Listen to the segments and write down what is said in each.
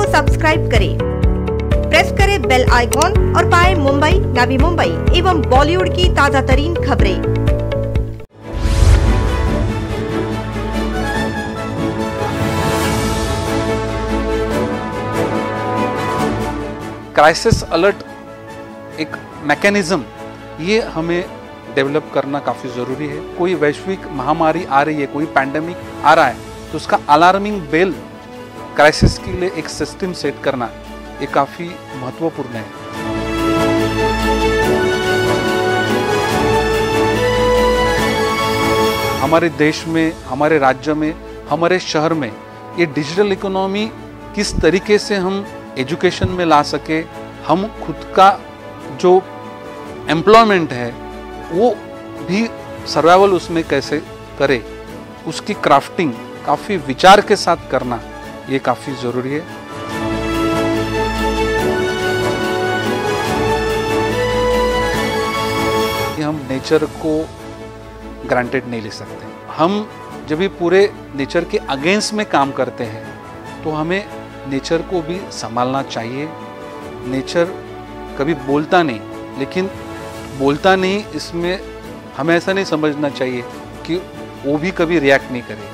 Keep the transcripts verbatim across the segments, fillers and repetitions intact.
Subscribe करें, press करें bell icon और पाएं मुंबई, नवी मुंबई एवं बॉलीवुड की ताजा तरीन खबरें। क्राइसिस अलर्ट एक मैकेनिज्म ये हमें डेवलप करना काफ़ी ज़रूरी है। कोई वैश्विक महामारी आ रही है, कोई पैंडेमिक आ रहा है, तो उसका अलार्मिंग बेल क्राइसिस के लिए एक सिस्टम सेट करना ये काफ़ी महत्वपूर्ण है। हमारे देश में, हमारे राज्य में, हमारे शहर में ये डिजिटल इकोनॉमी किस तरीके से हम एजुकेशन में ला सके, हम खुद का जो एम्प्लॉयमेंट है वो भी सर्वाइवल उसमें कैसे करें, उसकी क्राफ्टिंग काफ़ी विचार के साथ करना ये काफ़ी ज़रूरी है। हम नेचर को ग्रांटेड नहीं ले सकते। हम जब भी पूरे नेचर के अगेंस्ट में काम करते हैं तो हमें नेचर को भी संभालना चाहिए। नेचर कभी बोलता नहीं, लेकिन बोलता नहीं इसमें हमें ऐसा नहीं समझना चाहिए कि वो भी कभी रिएक्ट नहीं करेगा।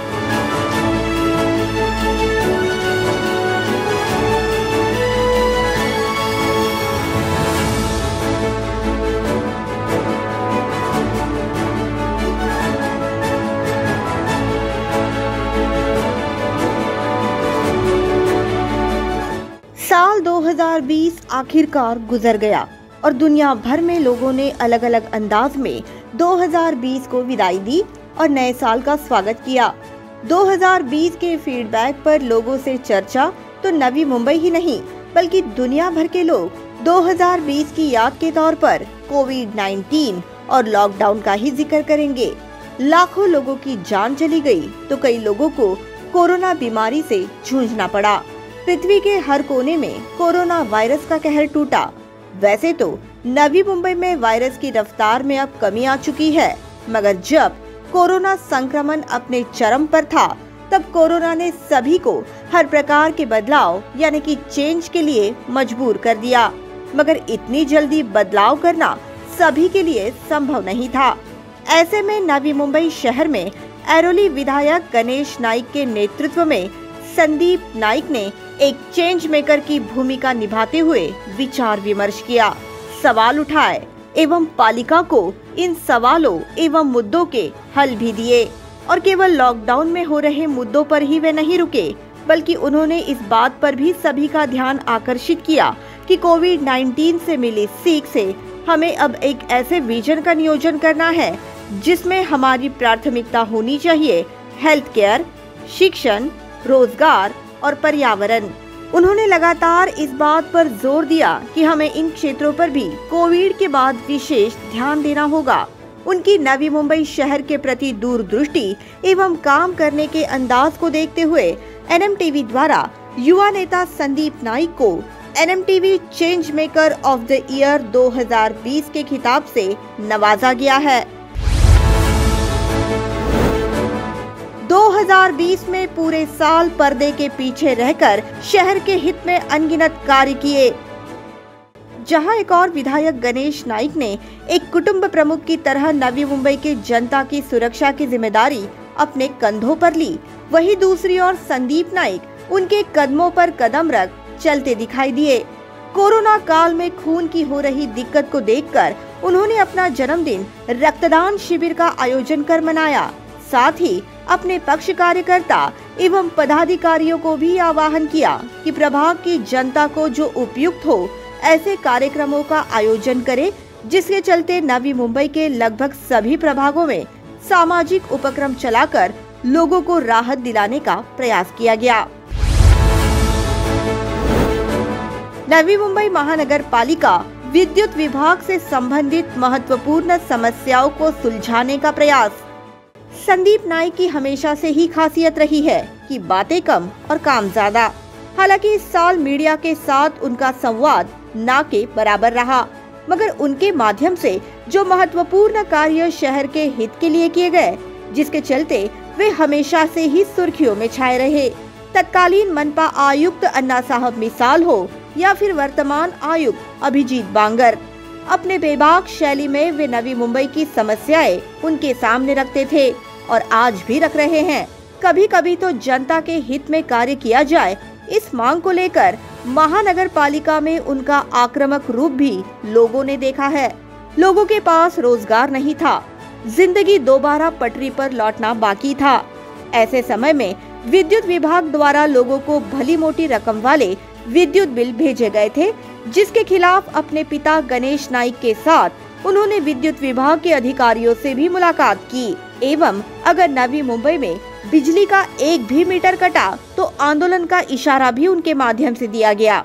साल दो हज़ार बीस आखिरकार गुजर गया और दुनिया भर में लोगों ने अलग अलग अंदाज में दो हज़ार बीस को विदाई दी और नए साल का स्वागत किया। दो हज़ार बीस के फीडबैक पर लोगों से चर्चा तो नवी मुंबई ही नहीं बल्कि दुनिया भर के लोग दो हज़ार बीस की याद के तौर पर कोविड नाइन्टीन और लॉकडाउन का ही जिक्र करेंगे। लाखों लोगों की जान चली गई तो कई लोगों को कोरोना बीमारी से जूझना पड़ा। पृथ्वी के हर कोने में कोरोना वायरस का कहर टूटा। वैसे तो नवी मुंबई में वायरस की रफ्तार में अब कमी आ चुकी है, मगर जब कोरोना संक्रमण अपने चरम पर था तब कोरोना ने सभी को हर प्रकार के बदलाव यानी कि चेंज के लिए मजबूर कर दिया। मगर इतनी जल्दी बदलाव करना सभी के लिए संभव नहीं था। ऐसे में नवी मुंबई शहर में ऐरोली विधायक गणेश नाइक के नेतृत्व में संदीप नाइक ने एक चेंज मेकर की भूमिका निभाते हुए विचार विमर्श किया, सवाल उठाए एवं पालिका को इन सवालों एवं मुद्दों के हल भी दिए। और केवल लॉकडाउन में हो रहे मुद्दों पर ही वे नहीं रुके, बल्कि उन्होंने इस बात पर भी सभी का ध्यान आकर्षित किया कि कोविड नाइन्टीन से मिली सीख से हमें अब एक ऐसे विजन का नियोजन करना है जिसमें हमारी प्राथमिकता होनी चाहिए हेल्थ केयर, शिक्षण, रोजगार और पर्यावरण। उन्होंने लगातार इस बात पर जोर दिया कि हमें इन क्षेत्रों पर भी कोविड के बाद विशेष ध्यान देना होगा। उनकी नवी मुंबई शहर के प्रति दूरदृष्टि एवं काम करने के अंदाज को देखते हुए एन एम टी वी द्वारा युवा नेता संदीप नाइक को N M T V change maker of the year दो हज़ार बीस के खिताब से नवाजा गया है। दो हज़ार बीस में पूरे साल पर्दे के पीछे रहकर शहर के हित में अनगिनत कार्य किए। जहां एक और विधायक गणेश नाइक ने एक कुटुंब प्रमुख की तरह नवी मुंबई की जनता की सुरक्षा की जिम्मेदारी अपने कंधों पर ली, वहीं दूसरी ओर संदीप नाइक उनके कदमों पर कदम रख चलते दिखाई दिए। कोरोना काल में खून की हो रही दिक्कत को देखकर उन्होंने अपना जन्मदिन रक्तदान शिविर का आयोजन कर मनाया। साथ ही अपने पक्ष कार्यकर्ता एवं पदाधिकारियों को भी आह्वान किया कि प्रभाग की जनता को जो उपयुक्त हो ऐसे कार्यक्रमों का आयोजन करे, जिसके चलते नवी मुंबई के लगभग सभी प्रभागों में सामाजिक उपक्रम चलाकर लोगों को राहत दिलाने का प्रयास किया गया। नवी मुंबई महानगर पालिका विद्युत विभाग से संबंधित महत्वपूर्ण समस्याओं को सुलझाने का प्रयास। संदीप नाइक की हमेशा से ही खासियत रही है कि बातें कम और काम ज्यादा। हालांकि इस साल मीडिया के साथ उनका संवाद ना के बराबर रहा, मगर उनके माध्यम से जो महत्वपूर्ण कार्य शहर के हित के लिए किए गए, जिसके चलते वे हमेशा से ही सुर्खियों में छाए रहे। तत्कालीन मनपा आयुक्त अन्ना साहब मिसाल हो या फिर वर्तमान आयुक्त अभिजीत बांगर, अपने बेबाक शैली में वे नवी मुंबई की समस्याएं उनके सामने रखते थे और आज भी रख रहे हैं। कभी कभी तो जनता के हित में कार्य किया जाए, इस मांग को लेकर महानगर पालिका में उनका आक्रामक रूप भी लोगों ने देखा है। लोगों के पास रोजगार नहीं था, जिंदगी दोबारा पटरी पर लौटना बाकी था। ऐसे समय में विद्युत विभाग द्वारा लोगों को भली मोटी रकम वाले विद्युत बिल भेजे गए थे, जिसके खिलाफ अपने पिता गणेश नाइक के साथ उन्होंने विद्युत विभाग के अधिकारियों से भी मुलाकात की एवं अगर नवी मुंबई में बिजली का एक भी मीटर कटा तो आंदोलन का इशारा भी उनके माध्यम से दिया गया।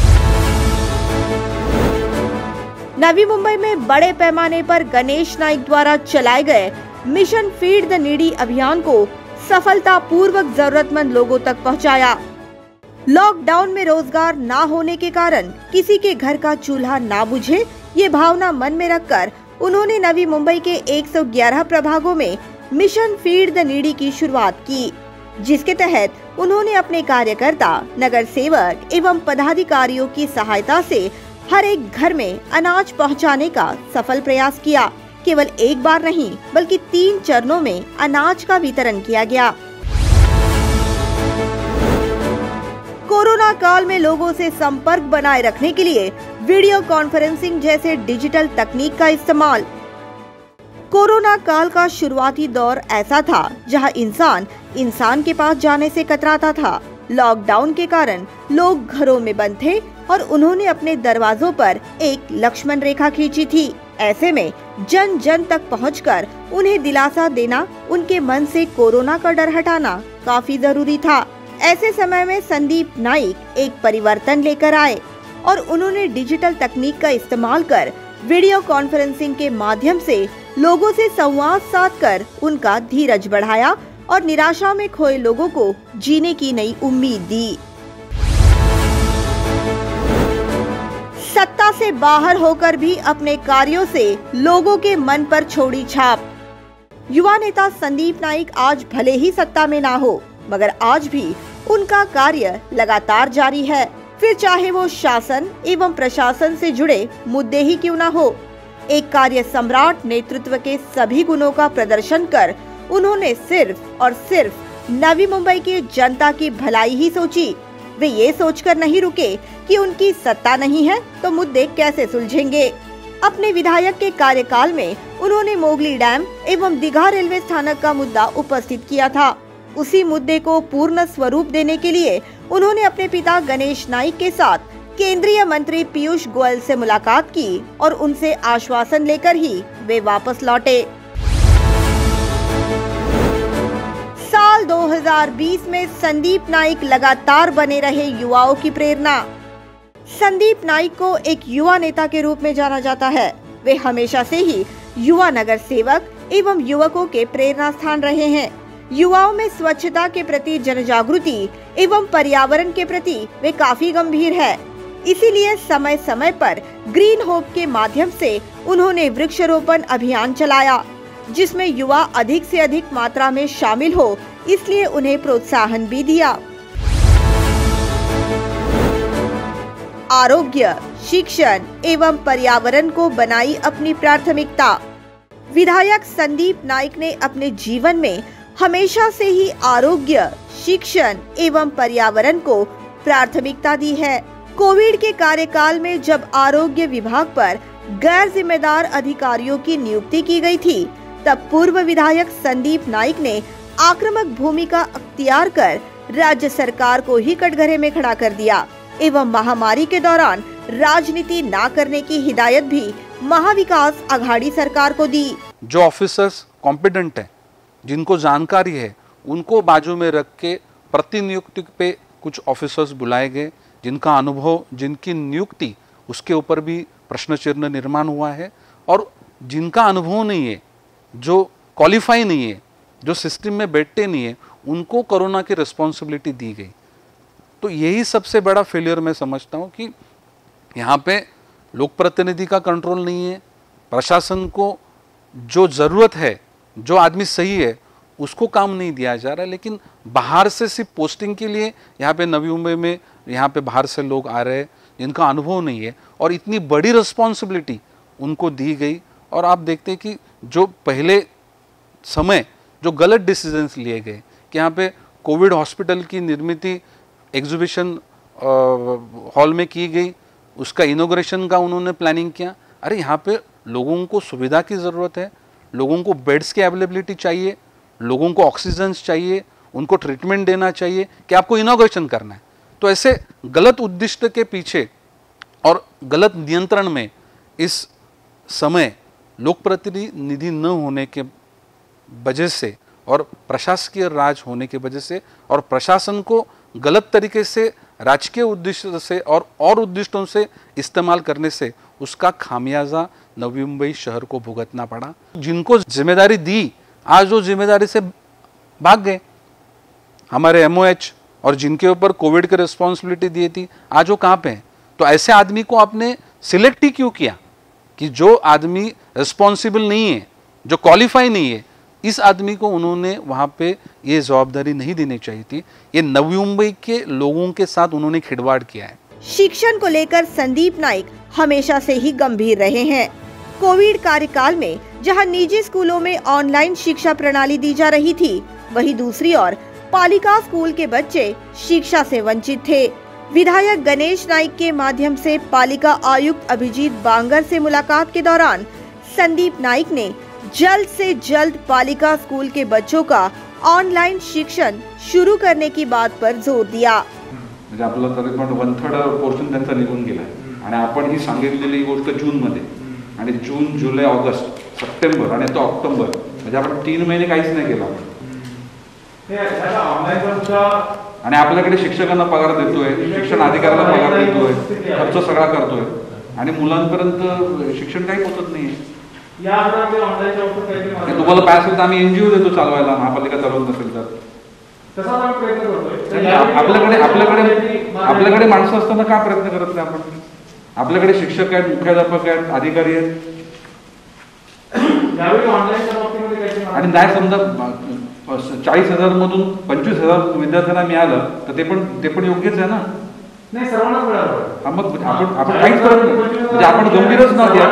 नवी मुंबई में बड़े पैमाने पर गणेश नाइक द्वारा चलाए गए मिशन फीड द नीडी अभियान को सफलतापूर्वक जरूरतमंद लोगों तक पहुंचाया। लॉकडाउन में रोजगार ना होने के कारण किसी के घर का चूल्हा ना बुझे, ये भावना मन में रखकर उन्होंने नवी मुंबई के एक सौ ग्यारह प्रभागों में मिशन फीड द नीडी की शुरुआत की, जिसके तहत उन्होंने अपने कार्यकर्ता, नगर सेवक एवं पदाधिकारियों की सहायता से हर एक घर में अनाज पहुंचाने का सफल प्रयास किया। केवल एक बार नहीं बल्कि तीन चरणों में अनाज का वितरण किया गया। कोरोना काल में लोगों से संपर्क बनाए रखने के लिए वीडियो कॉन्फ्रेंसिंग जैसे डिजिटल तकनीक का इस्तेमाल। कोरोना काल का शुरुआती दौर ऐसा था जहां इंसान इंसान के पास जाने से कतराता था। लॉकडाउन के कारण लोग घरों में बंद थे और उन्होंने अपने दरवाजों पर एक लक्ष्मण रेखा खींची थी। ऐसे में जन जन तक पहुंचकर उन्हें दिलासा देना, उनके मन से कोरोना का डर हटाना काफी जरूरी था। ऐसे समय में संदीप नाइक एक परिवर्तन लेकर आए और उन्होंने डिजिटल तकनीक का इस्तेमाल कर वीडियो कॉन्फ्रेंसिंग के माध्यम से लोगों से संवाद साधकर उनका धीरज बढ़ाया और निराशा में खोए लोगों को जीने की नई उम्मीद दी। सत्ता से बाहर होकर भी अपने कार्यों से लोगों के मन पर छोड़ी छाप। युवा नेता संदीप नाइक आज भले ही सत्ता में ना हो, मगर आज भी उनका कार्य लगातार जारी है, फिर चाहे वो शासन एवं प्रशासन से जुड़े मुद्दे ही क्यों ना हो। एक कार्य सम्राट नेतृत्व के सभी गुणों का प्रदर्शन कर उन्होंने सिर्फ और सिर्फ नवी मुंबई की जनता की भलाई ही सोची। वे ये सोचकर नहीं रुके कि उनकी सत्ता नहीं है तो मुद्दे कैसे सुलझेंगे। अपने विधायक के कार्यकाल में उन्होंने मोगली डैम एवं दीघा रेलवे स्थानक का मुद्दा उपस्थित किया था। उसी मुद्दे को पूर्ण स्वरूप देने के लिए उन्होंने अपने पिता गणेश नाइक के साथ केंद्रीय मंत्री पीयूष गोयल से मुलाकात की और उनसे आश्वासन लेकर ही वे वापस लौटे। साल दो हज़ार बीस में संदीप नाइक लगातार बने रहे युवाओं की प्रेरणा। संदीप नाइक को एक युवा नेता के रूप में जाना जाता है। वे हमेशा से ही युवा नगर सेवक एवं युवकों के प्रेरणा स्थान रहे हैं। युवाओं में स्वच्छता के प्रति जनजागृति एवं पर्यावरण के प्रति वे काफी गंभीर है। इसीलिए समय समय पर ग्रीन होप के माध्यम से उन्होंने वृक्षारोपण अभियान चलाया, जिसमें युवा अधिक से अधिक मात्रा में शामिल हो, इसलिए उन्हें प्रोत्साहन भी दिया। आरोग्य, शिक्षण एवं पर्यावरण को बनाई अपनी प्राथमिकता। विधायक संदीप नाइक ने अपने जीवन में हमेशा से ही आरोग्य, शिक्षण एवं पर्यावरण को प्राथमिकता दी है। कोविड के कार्यकाल में जब आरोग्य विभाग पर गैर जिम्मेदार अधिकारियों की नियुक्ति की गई थी, तब पूर्व विधायक संदीप नाइक ने आक्रामक भूमिका अख्तियार कर राज्य सरकार को ही कटघरे में खड़ा कर दिया एवं महामारी के दौरान राजनीति ना करने की हिदायत भी महाविकास आघाड़ी सरकार को दी। जो ऑफिसर्स कॉम्पिटेंट हैं, जिनको जानकारी है, उनको बाजू में रख के प्रतिनियुक्ति पे कुछ ऑफिसर्स बुलाए गए, जिनका अनुभव, जिनकी नियुक्ति, उसके ऊपर भी प्रश्न चिन्ह निर्माण हुआ है। और जिनका अनुभव नहीं है, जो क्वालिफाई नहीं है, जो सिस्टम में बैठते नहीं है, उनको कोरोना की रिस्पॉन्सिबिलिटी दी गई। तो यही सबसे बड़ा फेलियर मैं समझता हूँ कि यहाँ पे लोक प्रतिनिधि का कंट्रोल नहीं है। प्रशासन को जो ज़रूरत है, जो आदमी सही है, उसको काम नहीं दिया जा रहा है, लेकिन बाहर से सिर्फ पोस्टिंग के लिए यहाँ पे नवी मुंबई में यहाँ पे बाहर से लोग आ रहे हैं जिनका अनुभव नहीं है, और इतनी बड़ी रिस्पॉन्सिबिलिटी उनको दी गई। और आप देखते हैं कि जो पहले समय जो गलत डिसीजंस लिए गए कि यहाँ पे कोविड हॉस्पिटल की निर्मित एग्जीबिशन हॉल में की गई, उसका इनॉग्रेशन का उन्होंने प्लानिंग किया। अरे यहाँ पे लोगों को सुविधा की ज़रूरत है, लोगों को बेड्स की अवेलेबिलिटी चाहिए, लोगों को ऑक्सीजन चाहिए, उनको ट्रीटमेंट देना चाहिए कि आपको इनॉग्रेशन करना है। तो ऐसे गलत उद्दिष्ट के पीछे और गलत नियंत्रण में इस समय लोक प्रतिनिधि न होने के वजह से और प्रशासकीय राज होने की वजह से और प्रशासन को गलत तरीके से राजकीय उद्देश्य से और और उद्दिष्टों से इस्तेमाल करने से उसका खामियाजा नवी मुंबई शहर को भुगतना पड़ा। जिनको जिम्मेदारी दी आज वो जिम्मेदारी से भाग गए, हमारे एमओएच और जिनके ऊपर कोविड की रिस्पॉन्सिबिलिटी दी थी आज वो कहाँ पे हैं। तो ऐसे आदमी को आपने सिलेक्ट ही क्यों किया कि जो आदमी रिस्पॉन्सिबल नहीं है, जो क्वालिफाई नहीं है, इस आदमी को उन्होंने वहाँ पे ये जवाबदारी नहीं देनी चाहिए थी। ये नवी मुंबई के लोगों के साथ उन्होंने खिलवाड़ किया है। शिक्षण को लेकर संदीप नाइक हमेशा से ही गंभीर रहे हैं। कोविड कार्यकाल में जहां निजी स्कूलों में ऑनलाइन शिक्षा प्रणाली दी जा रही थी, वहीं दूसरी ओर पालिका स्कूल के बच्चे शिक्षा से वंचित थे। विधायक गणेश नाइक के माध्यम से पालिका आयुक्त अभिजीत बांगर से मुलाकात के दौरान संदीप नाइक ने जल्द से जल्द पालिका स्कूल के बच्चों का ऑनलाइन शिक्षण शुरू करने की बात पर जोर दिया। म्हणजे आपलं तरी पण वन थर्ड पोर्शन त्यांचा निघून गेला आणि आपण ही सांगितलेली गोष्ट जून मध्ये आणि जून जुलै ऑगस्ट सप्टेंबर आणि तो ऑक्टोबर म्हणजे आपण तीन महिने काहीच नाही केलं आपण आणि आपल्याकडे शिक्षकांना पगार देतोय, शिक्षण अधिकाऱ्याला पगार देतोय, खर्च सगळा करतोय आणि मुलांपर्यंत शिक्षण काही पोहोचत नाहीये। तुम्हाला पाय असेल तर आम्ही एनजीओ देतो चालवायला, महापालिका चालवत नसेल तर आपल्याकडे आपल्याकडे आपल्याकडे माणसं असताना का प्रयत्न करत नाही आपण? आपल्याकडे शिक्षक आहेत, मुख्याध्यापक आहेत, अधिकारी आहेत आणि नाही समजा चाळीस हजार मधून पंचवीस हजार विद्यार्थ्यांना मिळालं तर ते पण ते पण योग्यच आहे ना? नाही, सर्वांनाच मिळालं। मग आपण आपण काहीच करत नाही, म्हणजे आपण गंभीरच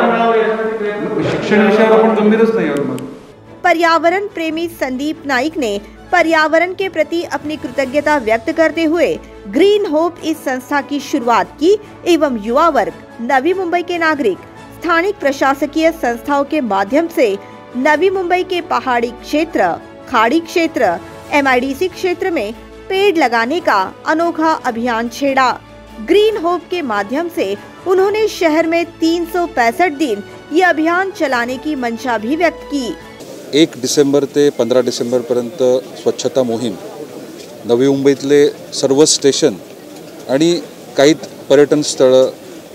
नाही, शिक्षण विषयावर आपण गंभीरच नाही आहोत। पर्यावरण प्रेमी संदीप नाइक ने पर्यावरण के प्रति अपनी कृतज्ञता व्यक्त करते हुए ग्रीन होप इस संस्था की शुरुआत की एवं युवा वर्ग, नवी मुंबई के नागरिक, स्थानिक प्रशासकीय संस्थाओं के माध्यम से नवी मुंबई के पहाड़ी क्षेत्र, खाड़ी क्षेत्र, एमआईडीसी क्षेत्र में पेड़ लगाने का अनोखा अभियान छेड़ा। ग्रीन होप के माध्यम से उन्होंने शहर में तीन सौ पैंसठ दिन ये अभियान चलाने की मंशा भी व्यक्त की। एक डिसेंबर ते पंधरा डिसेंबरपर्यंत स्वच्छता मोहीम नवी मुंबईतले सर्व स्टेशन आणि काही पर्यटन स्थळं,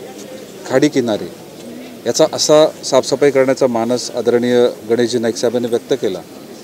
खाडी किनारे याचा असा साफसफाई करण्याचा मानस आदरणीय गणेशजी नाईक साहेबांनी व्यक्त केला।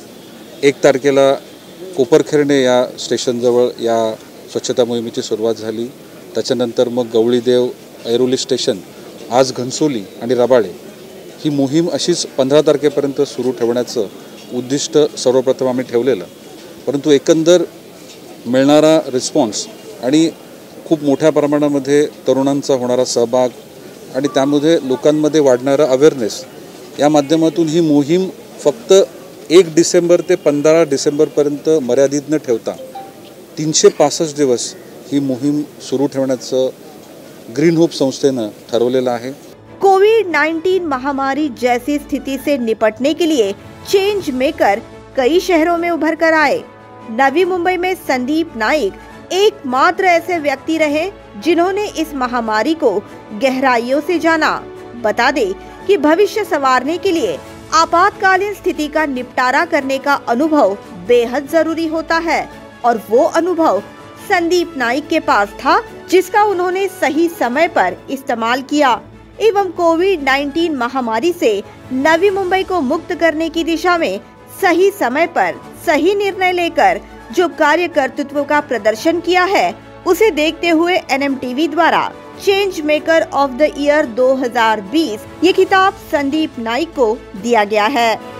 एक तारखेला कोपरखेरणे या स्टेशनजवळ या स्वच्छता मोहिमेची सुरुवात झाली। त्याच्यानंतर मग गवळीदेव, ऐरोली स्टेशन, आज घनसोली आणि रबाळे ही मोहीम अशीच पंधरा तारखेपर्यंत सुरू ठेवण्याचं उद्दिष्ट सर्वप्रथम आम्ही ठेवलेलं। परंतु एकंदर मिळणारा रिस्पॉन्स आणि खूप मोठ्या प्रमाणामध्ये तरुणांचा होणारा सहभाग आणि त्यामध्ये लोकांमध्ये वाढणारा अवेअरनेस या माध्यमातून ही मोहीम फक्त एक डिसेंबर ते पंधरा डिसेंबरपर्यंत मर्यादित न ठेवता तीनशे पासष्ट दिवस ही मोहीम सुरू ठेवण्याचं ग्रीन होप संस्थेनं ठरवलेलं आहे। कोविड उन्नीस महामारी जैसी स्थिति से निपटने के लिए चेंज मेकर कई शहरों में उभर कर आए। नवी मुंबई में संदीप नाइक एकमात्र ऐसे व्यक्ति रहे जिन्होंने इस महामारी को गहराइयों से जाना। बता दे कि भविष्य संवारने के लिए आपातकालीन स्थिति का निपटारा करने का अनुभव बेहद जरूरी होता है और वो अनुभव संदीप नाइक के पास था, जिसका उन्होंने सही समय पर इस्तेमाल किया एवं कोविड उन्नीस महामारी से नवी मुंबई को मुक्त करने की दिशा में सही समय पर सही निर्णय लेकर जो कार्य कर्तृत्व का प्रदर्शन किया है, उसे देखते हुए एनएमटीवी द्वारा change maker of the year दो हज़ार बीस ये खिताब संदीप नाइक को दिया गया है।